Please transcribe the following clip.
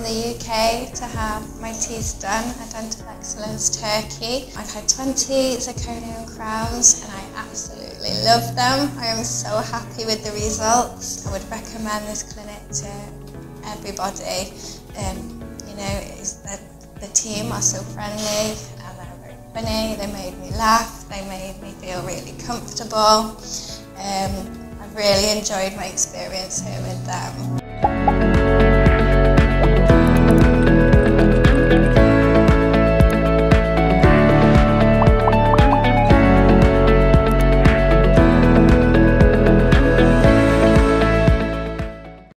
the UK to have my teeth done at Dental Excellence Turkey. I've had 20 zirconium crowns and I absolutely love them. I am so happy with the results. I would recommend this clinic to everybody. You know, the team are so friendly and they're very funny. They made me laugh, they made me feel really comfortable. I've really enjoyed my experience here with them.